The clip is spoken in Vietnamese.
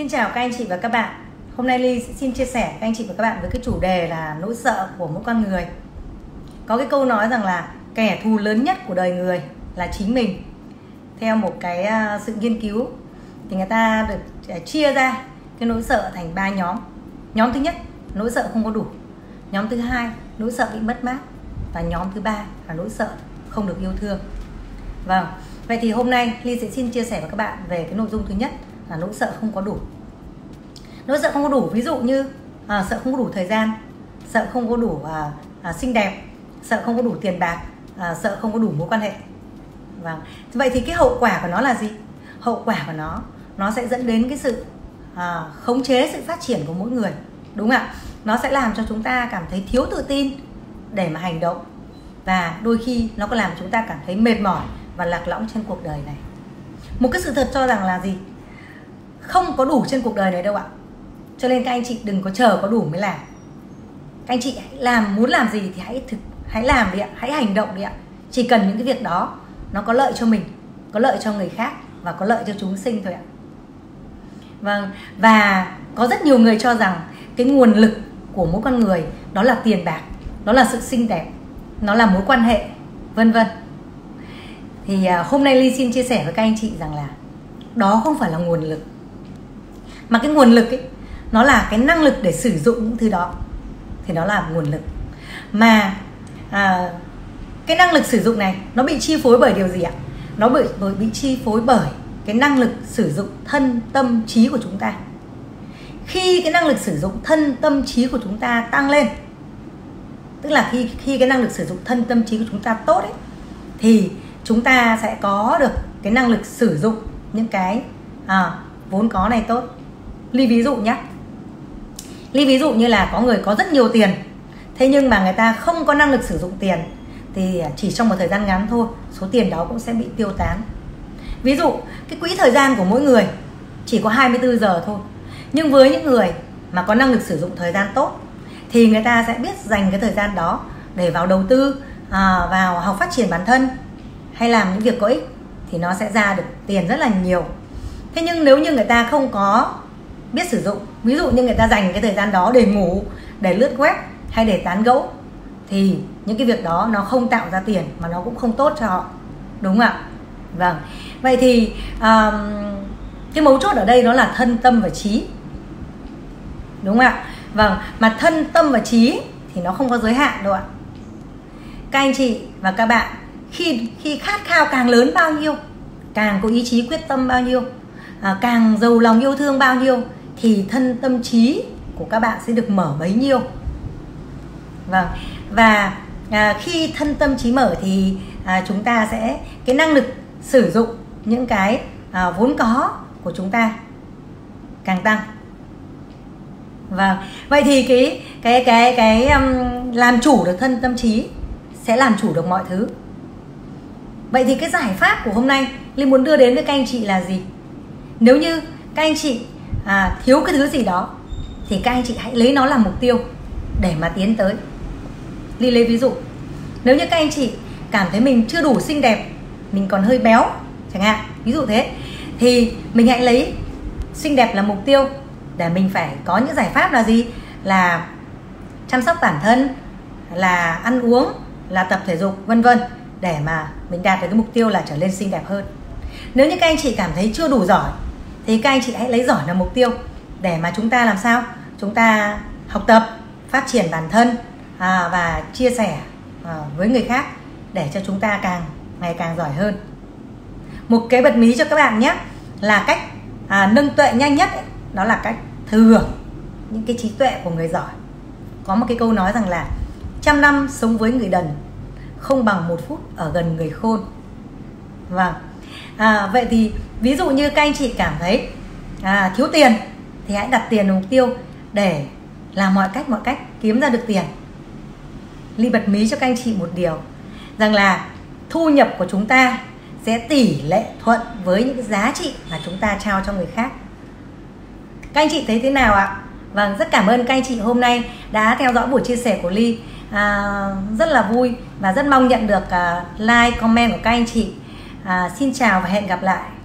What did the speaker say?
Xin chào các anh chị và các bạn. Hôm nay Ly xin chia sẻ các anh chị và các bạn với cái chủ đề là nỗi sợ của mỗi con người. Có cái câu nói rằng là kẻ thù lớn nhất của đời người là chính mình. Theo một cái sự nghiên cứu thì người ta được chia ra cái nỗi sợ thành 3 nhóm. Nhóm thứ nhất, nỗi sợ không có đủ. Nhóm thứ hai, nỗi sợ bị mất mát. Và nhóm thứ ba là nỗi sợ không được yêu thương. Vâng, vậy thì hôm nay Ly sẽ xin chia sẻ với các bạn về cái nội dung thứ nhất là nỗi sợ không có đủ. Nỗi sợ không có đủ ví dụ như sợ không có đủ thời gian, sợ không có đủ xinh đẹp, sợ không có đủ tiền bạc, sợ không có đủ mối quan hệ. Vâng. Vậy thì cái hậu quả của nó là gì? Hậu quả của nó sẽ dẫn đến cái sự khống chế sự phát triển của mỗi người, đúng không ạ? Nó sẽ làm cho chúng ta cảm thấy thiếu tự tin để mà hành động, và đôi khi nó có làm chúng ta cảm thấy mệt mỏi và lạc lõng trên cuộc đời này. Một cái sự thật cho rằng là gì? Không có đủ trên cuộc đời này đâu ạ. Cho nên các anh chị đừng có chờ có đủ mới làm. Các anh chị hãy muốn làm gì thì hãy làm đi ạ, hãy hành động đi ạ. Chỉ cần những cái việc đó nó có lợi cho mình, có lợi cho người khác và có lợi cho chúng sinh thôi ạ. Vâng, và có rất nhiều người cho rằng cái nguồn lực của mỗi con người đó là tiền bạc, đó là sự xinh đẹp, nó là mối quan hệ, vân vân. Thì hôm nay Ly xin chia sẻ với các anh chị rằng là đó không phải là nguồn lực, mà cái nguồn lực ấy, nó là cái năng lực để sử dụng những thứ đó, thì nó là nguồn lực. Mà cái năng lực sử dụng này nó bị chi phối bởi điều gì ạ? Nó bị chi phối bởi cái năng lực sử dụng thân tâm trí của chúng ta. Khi cái năng lực sử dụng thân tâm trí của chúng ta tăng lên, tức là khi cái năng lực sử dụng thân tâm trí của chúng ta tốt ấy, thì chúng ta sẽ có được cái năng lực sử dụng những cái vốn có này tốt. Ly ví dụ nhé. Ly ví dụ như là có người có rất nhiều tiền, thế nhưng mà người ta không có năng lực sử dụng tiền, thì chỉ trong một thời gian ngắn thôi, số tiền đó cũng sẽ bị tiêu tán. Ví dụ cái quỹ thời gian của mỗi người chỉ có 24 giờ thôi, nhưng với những người mà có năng lực sử dụng thời gian tốt thì người ta sẽ biết dành cái thời gian đó để vào đầu tư, vào học phát triển bản thân hay làm những việc có ích, thì nó sẽ ra được tiền rất là nhiều. Thế nhưng nếu như người ta không có biết sử dụng, ví dụ như người ta dành cái thời gian đó để ngủ, để lướt web hay để tán gẫu, thì những cái việc đó nó không tạo ra tiền mà nó cũng không tốt cho họ, đúng không ạ? Vâng, vậy thì cái mấu chốt ở đây đó là thân tâm và trí, đúng không ạ? Vâng, mà thân tâm và trí thì nó không có giới hạn đâu ạ. Các anh chị và các bạn khi khát khao càng lớn bao nhiêu, càng có ý chí quyết tâm bao nhiêu, càng giàu lòng yêu thương bao nhiêu, thì thân tâm trí của các bạn sẽ được mở bấy nhiêu. Vâng, và khi thân tâm trí mở thì chúng ta sẽ cái năng lực sử dụng những cái vốn có của chúng ta càng tăng. Vâng, vậy thì cái làm chủ được thân tâm trí sẽ làm chủ được mọi thứ. Vậy thì cái giải pháp của hôm nay Linh muốn đưa đến với các anh chị là gì? Nếu như các anh chị thiếu cái thứ gì đó thì các anh chị hãy lấy nó làm mục tiêu để mà tiến tới. Ly lấy ví dụ, nếu như các anh chị cảm thấy mình chưa đủ xinh đẹp, mình còn hơi béo chẳng hạn, ví dụ thế, thì mình hãy lấy xinh đẹp là mục tiêu để mình phải có những giải pháp là gì? Là chăm sóc bản thân, là ăn uống, là tập thể dục, vân vân, để mà mình đạt được cái mục tiêu là trở nên xinh đẹp hơn. Nếu như các anh chị cảm thấy chưa đủ giỏi thì các anh chị hãy lấy giỏi là mục tiêu để mà chúng ta làm sao? Chúng ta học tập, phát triển bản thân và chia sẻ với người khác để cho chúng ta ngày càng giỏi hơn. Một cái bật mí cho các bạn nhé, là cách nâng tuệ nhanh nhất ấy, đó là cách thừa hưởng những cái trí tuệ của người giỏi. Có một cái câu nói rằng là 100 năm sống với người đần không bằng 1 phút ở gần người khôn. Vâng, vậy thì ví dụ như các anh chị cảm thấy thiếu tiền thì hãy đặt tiền vào mục tiêu để làm mọi cách kiếm ra được tiền. Ly bật mí cho các anh chị một điều rằng là thu nhập của chúng ta sẽ tỷ lệ thuận với những giá trị mà chúng ta trao cho người khác. Các anh chị thấy thế nào ạ? Vâng, rất cảm ơn các anh chị hôm nay đã theo dõi buổi chia sẻ của Ly. Rất là vui và rất mong nhận được like, comment của các anh chị. Xin chào và hẹn gặp lại.